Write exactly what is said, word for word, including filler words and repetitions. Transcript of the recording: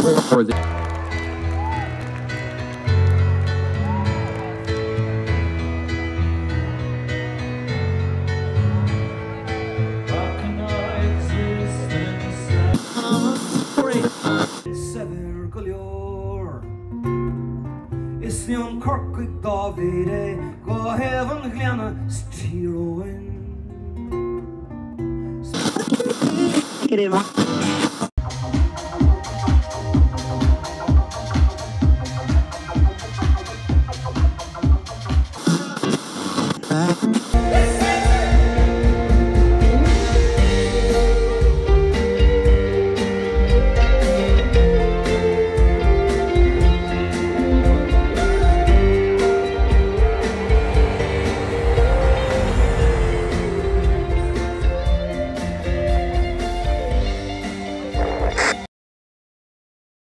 for the Is yon Cork X Southwest, go heaven glenna steer away.